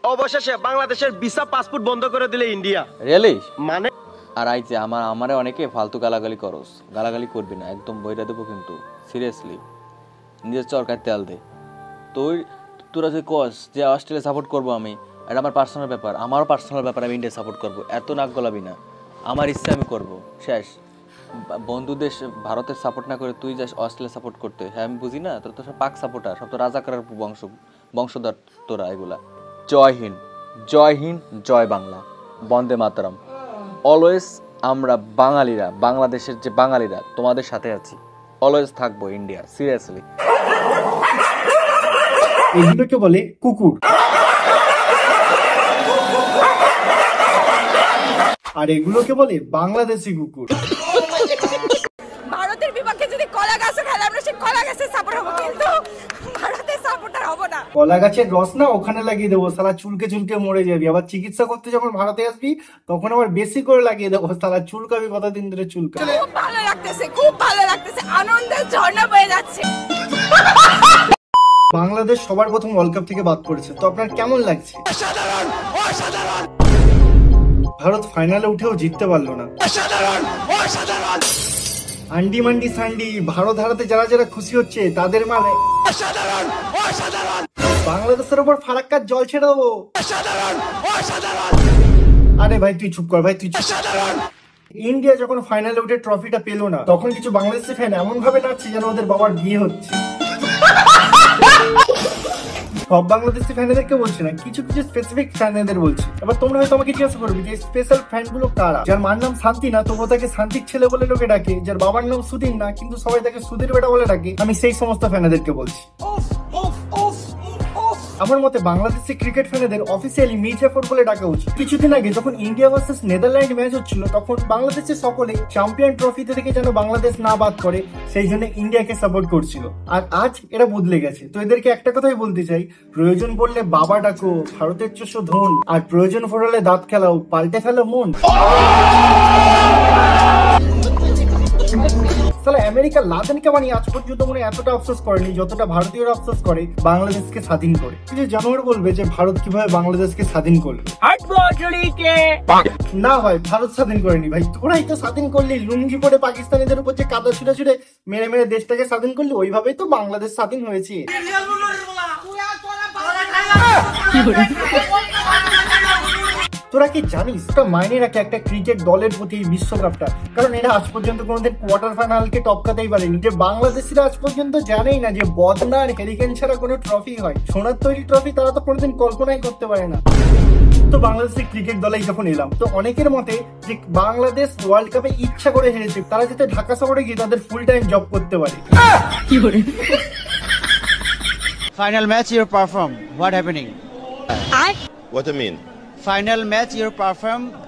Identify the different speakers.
Speaker 1: অবশেষে বাংলাদেশের visa passport বন্ধ করে দিলে ইন্ডিয়া।
Speaker 2: রিয়েলি?
Speaker 1: মানে
Speaker 2: আর আইছে আমারে অনেকে ফালতু গালাগালি করস, গালাগালি করবি না, একদম বইরা দেবো কিন্তু সিরিয়াসলি। নিজের চরকার তেল দে। তোরা যে কস যে অস্ট্রেলিয়া সাপোর্ট করবো আমি, এটা আমার পার্সোনাল ব্যাপার, আমারও পার্সোনাল ব্যাপার, আমি ইন্ডিয়া সাপোর্ট করবো, এত নাক গলাবি না। আমার ইচ্ছা আমি করবো, শেষ। বন্ধু দেশ ভারতের সাপোর্ট না করে তুই যাস অস্ট্রেলিয়া সাপোর্ট করতে, হ্যাঁ আমি বুঝি না, তোর তো সব পাক সাপোর্টার, সব তো রাজাকারের বংশধর তোরা এগুলা। জয় হিন্দ, জয় হিন্দ, জয় বাংলা, বন্দে মাতরম। অলওয়েজ আমরা বাঙালিরা, বাংলাদেশের যে বাঙালিরা তোমাদের সাথে আছি, অলওয়েজ থাকবো ইন্ডিয়া, সিরিয়াসলি।
Speaker 3: এগুলোকে বলে কুকুর, আর এগুলোকে বলে বাংলাদেশি কুকুর।
Speaker 4: ভারতের বিপক্ষে যদি কলা গাছ খেলে আমরা সেই কলা গাছের সাপোর্ট হবো, কিন্তু ভারতের সাপোর্টার হবো না।
Speaker 3: কলা গাছের রস না ওখানে লাগিয়ে দেবো, সালা চুলকে চুলকে মরে যাবি। আবার চিকিৎসা করতে যখন ভারতে আসবি তখন আবার বেশি করে লাগিয়ে দেবো, সালা চুলকাবি কতদিন ধরে চুলকাবি।
Speaker 4: খুব ভালো লাগতেছে, খুব ভালো লাগতেছে, আনন্দের ঝর্ণা বয়ে যাচ্ছে।
Speaker 3: বাংলাদেশ সবার প্রথম ওয়ার্ল্ড কাপ থেকে বাদ পড়েছে, তো আপনার কেমন লাগছে? ভারত ফাইনালে উঠেও জিততে পারলো না। আন্ডি মান্ডি সান্ডি, ভারত হারাতে যারা যারা খুশি হচ্ছে তাদের মানে বাংলাদেশের উপর ফারাক্কার জল ছেড়ে দেবো। আরে ভাই তুই চুপ কর, ভাই তুই চুপ। ইন্ডিয়া যখন ফাইনালে উঠে ট্রফিটা পেলো না, তখন কিছু বাংলাদেশি ফ্যান এমন ভাবে নাচছে যেন ওদের বাবার বিয়ে হচ্ছে। সব বাংলাদেশি ফ্যানেদেরকে বলছি না, কিছু কিছু স্পেসিফিক ফ্যানেদের বলছি। এবার তোমরা হয়তো আমাকে জিজ্ঞাসা করবে যে স্পেশাল ফ্যান গুলো কারা? যার মার নাম শান্তি না তবুও তাকে শান্তির ছেলে বলে লোকে ডাকে, যার বাবার নাম সুধীর না কিন্তু সবাই তাকে সুধীর বেটা বলে ডাকে, আমি সেই সমস্ত ফ্যানেদেরকে বলছি। আমার মতে বাংলাদেশি ক্রিকেট ফ্যানেদের অফিসিয়ালি মির্জাফর বলে ডাকা উচিত। কিছুদিন আগে যখন ইন্ডিয়া ভার্সেস নেদারল্যান্ড ম্যাচ হচ্ছিল, তখন বাংলাদেশের সকলে চ্যাম্পিয়ন ট্রফিতে থেকে যেন বাংলাদেশ না বাদ করে সেই জন্য ইন্ডিয়াকে সাপোর্ট করছিল। আর আজ এরা বদলে গেছে, তো এদেরকে একটা কথাই বলতে চাই, প্রয়োজন পড়লে বাবা ডাকো, ভারতের চোষ ধন, আর প্রয়োজন পড়লে দাঁত খেলাও, পাল্টে ফেলো মন। তাহলে আমেরিকা লাদেনকে বানিয়ে আজ পর্যন্ত মনে এতটা আফসোস করেনি যতটা ভারতীয়রা আফসোস করে বাংলাদেশকে স্বাধীন করে। কিছু জানোয়ার বলবে যে ভারত কিভাবে বাংলাদেশকে স্বাধীন করলো। না ভাই, ভারত স্বাধীন করেনি ভাই, তোরাই তো স্বাধীন করলি। লুঙ্গি পরে পাকিস্তানিদের উপর যে কাদা ছুড়ে ছুড়ে মেরে মেরে দেশটাকে স্বাধীন করলি, ওইভাবেই তো বাংলাদেশ স্বাধীন হয়েছে। তোরা কি জানিস, তোরা মাইনে রাখে একটা ক্রিকেট দলের প্রতি এই বিশ্বকাপটা, কারণ এরা আজ পর্যন্ত কোনোদিন কোয়ার্টার ফাইনালকে টপকাতেই পারেনি। যে বাংলাদেশিরা আজ পর্যন্ত জানেই না যে বদনা আর হেরিকেন ছাড়া কোনো ট্রফি হয়, সোনার তৈরি ট্রফি তারা তো কোনোদিন কল্পনাই করতে পারে না। তো বাংলাদেশের ক্রিকেট দলে যখন এলাম, তো অনেকের মতে যে বাংলাদেশ ওয়ার্ল্ড কাপে ইচ্ছা করে হেরেছে, তারা যাতে ঢাকা শহরে গিয়ে তাদের ফুল টাইম জব করতে পারে।
Speaker 5: Final match you perform. What happening?
Speaker 6: What do you mean?
Speaker 5: Final match you perform.